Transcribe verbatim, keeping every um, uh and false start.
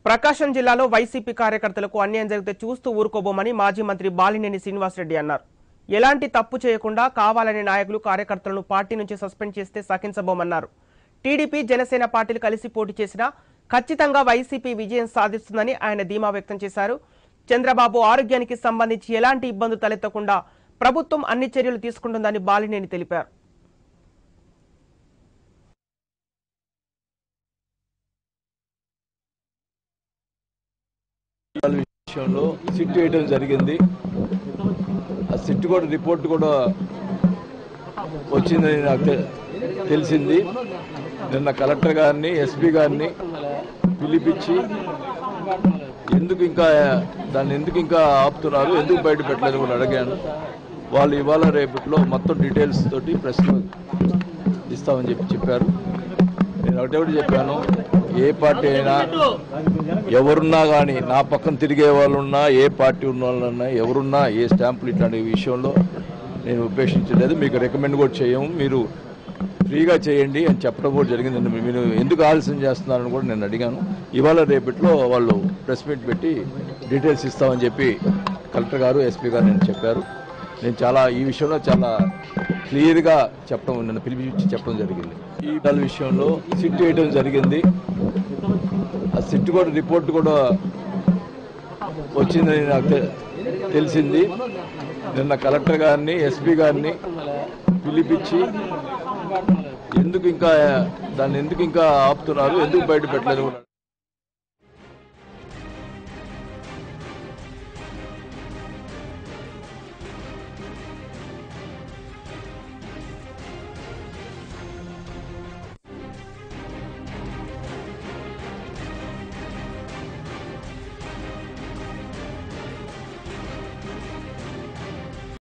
ప్రకాశం జిల్లాలో వైసీపీ కార్యకర్తలకు అన్యాయం జరిగితే చూస్తూ ఊరుకోబోమని మాజీ మంత్రి బాలినేని శ్రీనివాసరెడ్డి అన్నారు. ఎలాంటి తప్పు చేయకుండా కావాలని నాయకులు కార్యకర్తలను పార్టీ నుంచి సస్పెండ్ చేస్తే సహించబోమన్నారు. టీడీపీ జనసేన పార్టీలు కలిసి పోటీ చేసినా ఖచ్చితంగా వైసీపీ విజయం సాధిస్తుందని ఆయన ధీమా వ్యక్తం చేశారు. చంద్రబాబు ఆరోగ్యానికి సంబంధించి ఎలాంటి ఇబ్బందులు తలెత్తకుండా ప్రభుత్వం అన్ని చర్యలు తీసుకుంటుందని బాలినేని తెలిపారు. విషయంలో సిట్ వేయడం జరిగింది. ఆ సిట్ కూడా రిపోర్ట్ కూడా వచ్చిందని నాకు తెలిసింది. నిన్న కలెక్టర్ గారిని ఎస్పీ గారిని పిలిపించి ఎందుకు ఇంకా దాన్ని ఎందుకు ఇంకా ఆపుతున్నారు, ఎందుకు బయట పెట్టలేదు కూడా అడిగాను. వాళ్ళు ఇవాళ రేపట్లో మొత్తం డీటెయిల్స్ తోటి ప్రెస్లో ఇస్తామని చెప్పి చెప్పారు. నేను ఒకటే ఒకటి చెప్పాను, ఏ పార్టీ అయినా ఎవరున్నా కానీ నా పక్కన తిరిగే వాళ్ళు ఉన్నా, ఏ పార్టీ ఉన్న వాళ్ళన్నా, ఎవరున్నా ఏ స్టాంపులు ఇట్లాంటి విషయంలో నేను ఉపేక్షించలేదు. మీకు రికమెండ్ కూడా చేయము, మీరు ఫ్రీగా చేయండి అని చెప్పడం కూడా జరిగింది. మీరు ఎందుకు ఆలస్యం చేస్తున్నారని కూడా నేను అడిగాను. ఇవాళ రేపట్లో వాళ్ళు ప్రెస్ మీట్ పెట్టి డీటెయిల్స్ ఇస్తామని చెప్పి కలెక్టర్ గారు ఎస్పీ గారు నేను చెప్పారు. నేను చాలా ఈ విషయంలో చాలా క్లియర్గా చెప్పడం నన్ను పిలిపించి చెప్పడం జరిగింది. ఈ దాని విషయంలో సిట్ వేయడం జరిగింది. ఆ సిట్ కూడా రిపోర్ట్ కూడా వచ్చిందని నాకు తెలిసింది. నిన్న కలెక్టర్ గారిని ఎస్పీ గారిని పిలిపించి ఎందుకు ఇంకా దాన్ని ఎందుకు ఇంకా ఆపుతున్నారు, ఎందుకు బయట పెట్టలేదు కూడా